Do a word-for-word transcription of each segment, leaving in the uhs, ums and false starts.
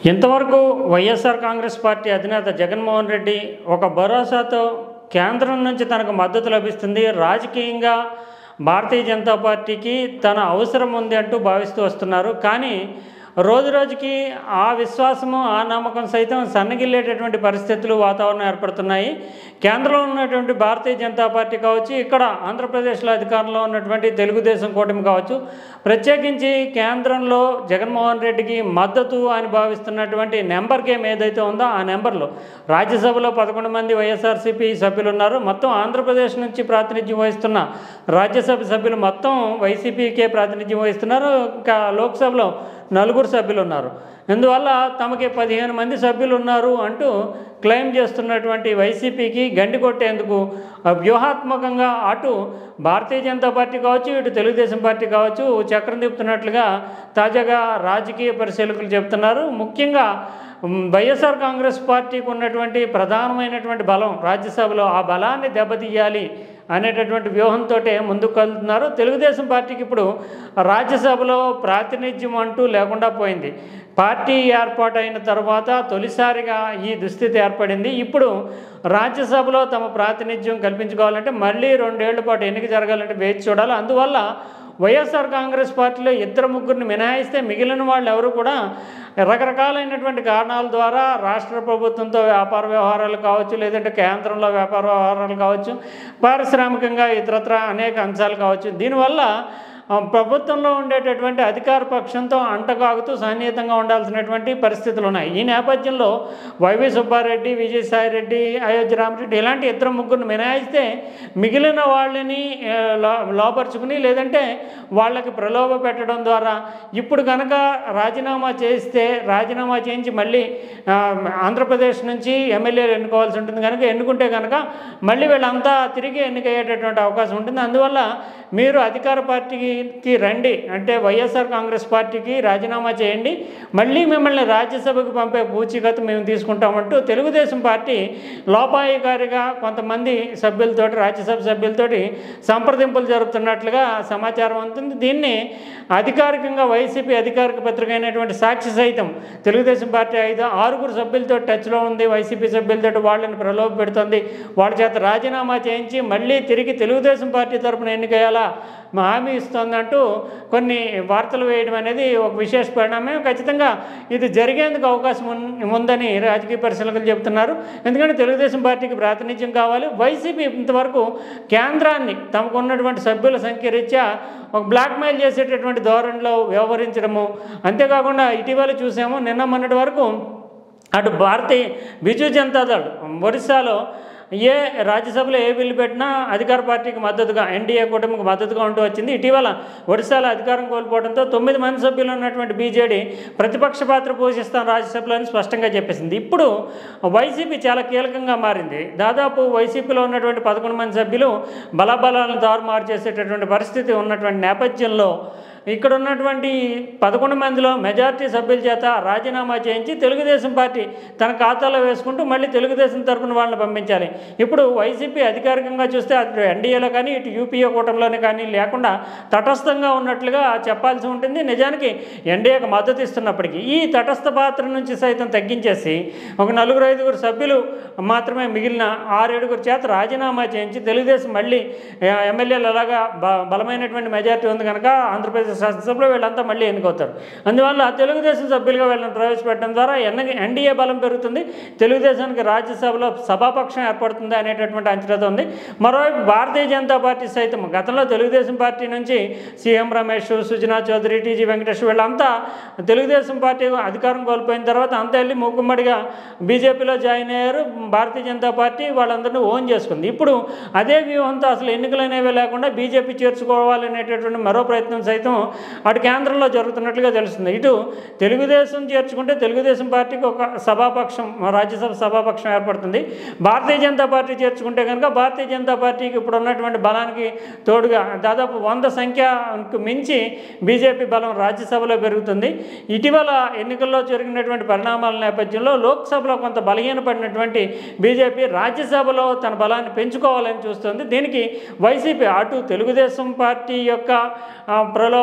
ఇంతవరకు వైఎస్ఆర్ కాంగ్రెస్ పార్టీ అధినేత జగన్మోహన్ రెడ్డి ఒక భరోసాతో కేంద్రం నుంచి తనకు మద్దతు లభిస్తుంది, రాజకీయంగా భారతీయ జనతా పార్టీకి తన అవసరం ఉంది అంటూ భావిస్తూ వస్తున్నారు. కానీ రోజు రోజుకి ఆ విశ్వాసము ఆ నమ్మకం సైతం సన్నగిల్లేటటువంటి పరిస్థితులు వాతావరణం ఏర్పడుతున్నాయి. కేంద్రంలో ఉన్నటువంటి భారతీయ జనతా పార్టీ కావచ్చు, ఇక్కడ ఆంధ్రప్రదేశ్లో అధికారంలో ఉన్నటువంటి తెలుగుదేశం కూటమి కావచ్చు, ప్రత్యేకించి కేంద్రంలో జగన్మోహన్ రెడ్డికి మద్దతు అని భావిస్తున్నటువంటి నెంబర్ గేమ్ ఏదైతే ఉందో ఆ నెంబర్లో రాజ్యసభలో పదకొండు మంది వైఎస్ఆర్సీపీ సభ్యులు ఉన్నారు. మొత్తం ఆంధ్రప్రదేశ్ నుంచి ప్రాతినిధ్యం వహిస్తున్న రాజ్యసభ సభ్యులు మొత్తం వైసీపీకే ప్రాతినిధ్యం వహిస్తున్నారు. ఇంకా లోక్సభలో నలుగురు సభ్యులు ఉన్నారు. అందువల్ల తమకి పదిహేను మంది సభ్యులు ఉన్నారు అంటూ క్లెయిమ్ చేస్తున్నటువంటి వైసీపీకి గండి కొట్టేందుకు వ్యూహాత్మకంగా అటు భారతీయ జనతా పార్టీ కావచ్చు, ఇటు తెలుగుదేశం పార్టీ కావచ్చు చక్రం తిప్పుతున్నట్లుగా తాజాగా రాజకీయ పరిశీలకులు చెబుతున్నారు. ముఖ్యంగా వైఎస్ఆర్ కాంగ్రెస్ పార్టీకి ఉన్నటువంటి ప్రధానమైనటువంటి బలం రాజ్యసభలో, ఆ బలాన్ని దెబ్బతీయాలి అనేటటువంటి వ్యూహంతో ముందుకు కలుతున్నారు. తెలుగుదేశం పార్టీకి ఇప్పుడు రాజ్యసభలో ప్రాతినిధ్యం అంటూ లేకుండా పోయింది. పార్టీ ఏర్పాటైన తర్వాత తొలిసారిగా ఈ దుస్థితి ఏర్పడింది. ఇప్పుడు రాజ్యసభలో తమ ప్రాతినిధ్యం కల్పించుకోవాలంటే మళ్ళీ రెండేళ్ల పాటు ఎన్నిక జరగాలంటే వేచి చూడాలి. అందువల్ల వైఎస్ఆర్ కాంగ్రెస్ పార్టీలో ఇద్దరు ముగ్గురిని మినహాయిస్తే మిగిలిన వాళ్ళు ఎవరు కూడా రకరకాలైనటువంటి కారణాల ద్వారా రాష్ట్ర ప్రభుత్వంతో వ్యాపార వ్యవహారాలు కావచ్చు, లేదంటే కేంద్రంలో వ్యాపార వ్యవహారాలు కావచ్చు, పారిశ్రామికంగా ఇతరత్ర అనేక అంశాలు కావచ్చు, దీనివల్ల ప్రభుత్వంలో ఉండేటటువంటి అధికార పక్షంతో అంటగాగుతూ సన్నిహితంగా ఉండాల్సినటువంటి పరిస్థితులు ఉన్నాయి. ఈ నేపథ్యంలో వైవి సుబ్బారెడ్డి, విజయసాయిరెడ్డి, అయోధ్య రామరెడ్డి ఇలాంటి ఇద్దరు ముగ్గురిని మినహాయిస్తే మిగిలిన వాళ్ళని లోపరుచుకుని లేదంటే వాళ్ళకి ప్రలోభ పెట్టడం ద్వారా ఇప్పుడు కనుక రాజీనామా చేస్తే రాజీనామా చేయించి మళ్ళీ ఆంధ్రప్రదేశ్ నుంచి ఎమ్మెల్యేలు ఎన్నుకోవాల్సి ఉంటుంది. కనుక ఎన్నుకుంటే కనుక మళ్ళీ వీళ్ళంతా తిరిగి ఎన్నికయ్యేటటువంటి అవకాశం ఉంటుంది. అందువల్ల మీరు అధికార పార్టీకి రండి అంటే వైఎస్ఆర్ కాంగ్రెస్ పార్టీకి రాజీనామా చేయండి, మళ్ళీ మిమ్మల్ని రాజ్యసభకు పంపే పూచీకత్తు మేము తీసుకుంటామంటూ తెలుగుదేశం పార్టీ లోపాయికారిగా కొంతమంది సభ్యులతోటి రాజ్యసభ సభ్యులతోటి సంప్రదింపులు జరుపుతున్నట్లుగా సమాచారం ఉంటుంది. దీన్ని అధికారికంగా వైసీపీ అధికారిక పత్రిక అయినటువంటి సాక్షి సైతం తెలుగుదేశం పార్టీ ఐదు ఆరుగురు సభ్యులతో టచ్లో ఉంది, వైసీపీ సభ్యులతో వాళ్ళని ప్రలోభ పెడుతుంది, వాళ్ళ చేత రాజీనామా చేయించి మళ్ళీ తిరిగి తెలుగుదేశం పార్టీ తరఫున ఎన్నికయ్యాలా హామీ ఇస్తుందంటూ కొన్ని వార్తలు వేయడం అనేది ఒక విశేష పరిణామం. ఖచ్చితంగా ఇది జరిగేందుకు అవకాశం ఉందని రాజకీయ పరిశీలకులు చెబుతున్నారు. ఎందుకంటే తెలుగుదేశం పార్టీకి ప్రాతినిధ్యం కావాలి. వైసీపీ ఇంతవరకు కేంద్రాన్ని తమకు ఉన్నటువంటి సభ్యుల సంఖ్య రీత్యా ఒక బ్లాక్మెయిల్ చేసేటటువంటి ధోరణిలో వ్యవహరించడము, అంతేకాకుండా ఇటీవల చూసాము నిన్న మొన్నటి వరకు అటు భారతీయ బిజు జనతాదళ్ ఒరిస్సాలో ఏ రాజ్యసభలో ఏ బిల్లు పెట్టినా అధికార పార్టీకి మద్దతుగా ఎన్డీఏ కూటమికి మద్దతుగా ఉంటూ వచ్చింది. ఇటీవల ఒడిశాలో అధికారం కోల్పోవడంతో తొమ్మిది మంది సభ్యులు ఉన్నటువంటి బీజేడీ ప్రతిపక్ష పాత్ర పోషిస్తాం రాజ్యసభలో అని స్పష్టంగా చెప్పేసింది. ఇప్పుడు వైసీపీ చాలా కీలకంగా మారింది. దాదాపు వైసీపీలో ఉన్నటువంటి పదకొండు మంది సభ్యులు బలాబలాలను తారుమారు చేసేటటువంటి పరిస్థితి ఉన్నటువంటి నేపథ్యంలో ఇక్కడ ఉన్నటువంటి పదకొండు మందిలో మెజార్టీ సభ్యుల చేత రాజీనామా చేయించి తెలుగుదేశం పార్టీ తన ఖాతాలో వేసుకుంటూ మళ్ళీ తెలుగుదేశం తరఫున వాళ్ళని పంపించాలి. ఇప్పుడు వైసీపీ అధికారికంగా చూస్తే అటు ఎన్డీఏలో కానీ ఇటు యూపీఏ కూటమిలోనే కానీ లేకుండా తటస్థంగా ఉన్నట్లుగా చెప్పాల్సి ఉంటుంది. నిజానికి ఎన్డీఏకి మద్దతు ఇస్తున్నప్పటికీ ఈ తటస్థ పాత్ర నుంచి సైతం తగ్గించేసి ఒక నలుగురు ఐదుగురు సభ్యులు మాత్రమే మిగిలిన ఆరేడుగురు చేత రాజీనామా చేయించి తెలుగుదేశం మళ్ళీ ఎమ్మెల్యేలు అలాగా బలమైనటువంటి మెజార్టీ ఉంది కనుక ఆంధ్రప్రదేశ్ శాసనసభలో వీళ్ళంతా మళ్ళీ ఎన్నికవుతారు. అందువల్ల తెలుగుదేశం సభ్యులుగా వీళ్ళని ప్రవేశపెట్టడం ద్వారా ఎన్ ఎన్డీఏ బలం పెరుగుతుంది, తెలుగుదేశానికి రాజ్యసభలో సభాపక్షం ఏర్పడుతుంది అనేటటువంటి అంచనాతో ఉంది. మరోవైపు భారతీయ జనతా పార్టీ సైతం గతంలో తెలుగుదేశం పార్టీ నుంచి సీఎం రమేష్, సుజనా చౌదరి, టీజీ వెంకటేష్ వీళ్ళంతా తెలుగుదేశం పార్టీ అధికారం కోల్పోయిన తర్వాత అంతా వెళ్ళి మూకుమ్మడిగా బీజేపీలో జాయిన్ అయ్యారు. భారతీయ జనతా పార్టీ వాళ్ళందరినీ ఓన్ చేసుకుంది. ఇప్పుడు అదే వ్యూహంతో అసలు ఎన్నికలు అనేవి లేకుండా బీజేపీ చేర్చుకోవాలనేటటువంటి మరో ప్రయత్నం సైతం అటు కేంద్రంలో జరుగుతున్నట్లుగా తెలుస్తుంది. ఇటు తెలుగుదేశం చేర్చుకుంటే తెలుగుదేశం పార్టీకి ఒక సభాపక్షం రాజ్యసభ సభాపక్షం ఏర్పడుతుంది. భారతీయ జనతా పార్టీ చేర్చుకుంటే కనుక భారతీయ జనతా పార్టీకి ఇప్పుడు ఉన్నటువంటి బలానికి తోడుగా దాదాపు వంద సంఖ్యకు మించి బీజేపీ బలం రాజ్యసభలో పెరుగుతుంది. ఇటీవల ఎన్నికల్లో జరిగినటువంటి పరిణామాల నేపథ్యంలో లోక్సభలో కొంత బలహీనపడినటువంటి బీజేపీ రాజ్యసభలో తన బలాన్ని పెంచుకోవాలని చూస్తుంది. దీనికి వైసీపీ అటు తెలుగుదేశం పార్టీ యొక్క ప్రలోభ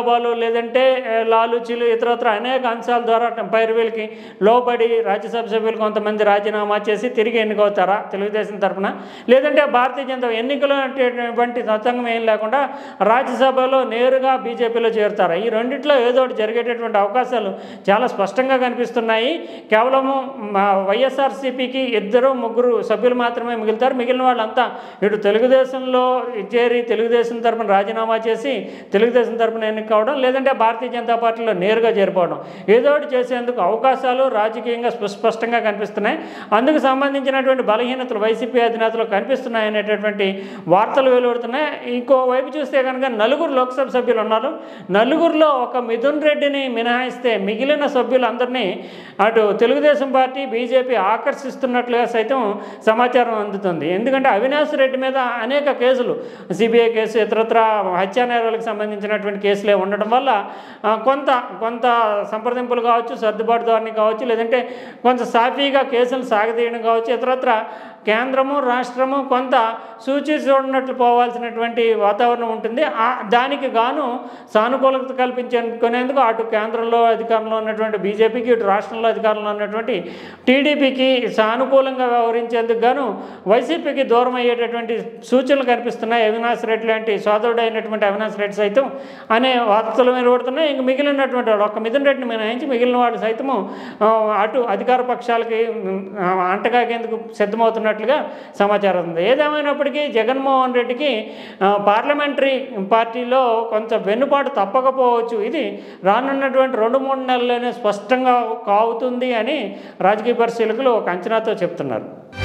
ప్రలోభాలు లేదంటే లాలుచీలు ఇతరత్ర అనేక అంశాల ద్వారా పైరువీలకి లోబడి రాజ్యసభ సభ్యులు కొంతమంది రాజీనామా చేసి తిరిగి ఎన్నికవుతారా తెలుగుదేశం తరఫున, లేదంటే భారతీయ జనతా ఎన్నికలు అనేటువంటి తతంగం ఏం లేకుండా రాజ్యసభలో నేరుగా బీజేపీలో చేరుతారా? ఈ రెండిట్లో ఏదో ఒకటి జరిగేటటువంటి అవకాశాలు చాలా స్పష్టంగా కనిపిస్తున్నాయి. కేవలము వైఎస్ఆర్సీపీకి ఇద్దరు ముగ్గురు సభ్యులు మాత్రమే మిగులుతారు. మిగిలిన వాళ్ళంతా ఇటు తెలుగుదేశంలో చేరి తెలుగుదేశం తరపున రాజీనామా చేసి తెలుగుదేశం తరపున ఎన్నిక కావడం, లేదంటే భారతీయ జనతా పార్టీలో నేరుగా చేరిపోవడం, ఏదో ఒకటి చేసేందుకు అవకాశాలు రాజకీయంగా స్పష్టంగా కనిపిస్తున్నాయి. అందుకు సంబంధించినటువంటి బలహీనతలు వైసీపీ అధినేతలు కనిపిస్తున్నాయి అనేటటువంటి వార్తలు వెలువడుతున్నాయి. ఇంకోవైపు చూస్తే కనుక నలుగురు లోక్సభ సభ్యులు ఉన్నారు. నలుగురిలో ఒక మిథున్ రెడ్డిని మినహాయిస్తే మిగిలిన సభ్యులందరినీ అటు తెలుగుదేశం పార్టీ బీజేపీ ఆకర్షిస్తున్నట్లుగా సైతం సమాచారం అందుతుంది. ఎందుకంటే అవినాష్ రెడ్డి మీద అనేక కేసులు, సిబిఐ కేసు ఇతరత్ర హత్యా నేరాలకు సంబంధించినటువంటి కేసులే ఉండడం వల్ల కొంత కొంత సంప్రదింపులు కావచ్చు, సర్దుబాటు ధోరణి కావచ్చు, లేదంటే కొంత సాఫీగా కేసులు సాగదీయడం కావచ్చు, ఇతరత్ర కేంద్రము రాష్ట్రము కొంత సూచి చూడనట్లు పోవాల్సినటువంటి వాతావరణం ఉంటుంది. దానికి గాను సానుకూలత కల్పించుకునేందుకు అటు కేంద్రంలో అధికారంలో ఉన్నటువంటి బీజేపీకి, ఇటు రాష్ట్రంలో అధికారంలో ఉన్నటువంటి టీడీపీకి సానుకూలంగా వ్యవహరించేందుకు గాను వైసీపీకి దూరం అయ్యేటటువంటి సూచనలు కనిపిస్తున్నాయి. అవినాష్ రెడ్డి లాంటి సోదరుడు అయినటువంటి అవినాష్ రెడ్డి సైతం అనే వార్తలు వెలువడుతున్నాయి. ఇంక మిగిలినటువంటి వాడు ఒక్క మిథున్ రెడ్డిని మినహాయించి మిగిలిన వాడు సైతము అటు అధికార పక్షాలకి అంటగాగేందుకు సిద్ధమవుతున్నట్లుగా సమాచారం ఉంది. ఏదేమైనప్పటికీ జగన్మోహన్ రెడ్డికి పార్లమెంటరీ పార్టీలో కొంత వెన్నుపాటు తప్పకపోవచ్చు. ఇది రానున్నటువంటి రెండు మూడు నెలల్లోనే స్పష్టంగా కావుతుంది అని రాజకీయ పరిశీలకులు ఒక అంచనాతో చెప్తున్నారు.